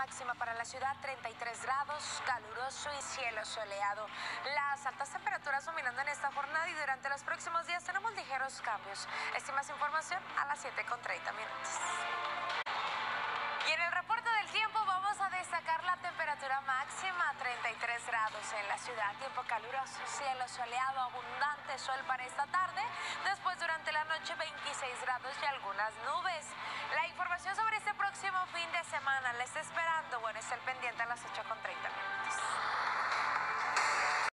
máxima para la ciudad 33 grados, caluroso y cielo soleado. Las altas temperaturas dominando en esta jornada y durante los próximos días tenemos ligeros cambios. Esta y más información a las 7:30. Y en el reporte del tiempo vamos a destacar la temperatura máxima, 33 grados en la ciudad, tiempo caluroso, cielo soleado, abundante sol para esta tarde, después durante la noche 26 grados y algunas nubes. La información sobre este próximo fin de semana la está esperando, bueno, está el pendiente a las 8:30.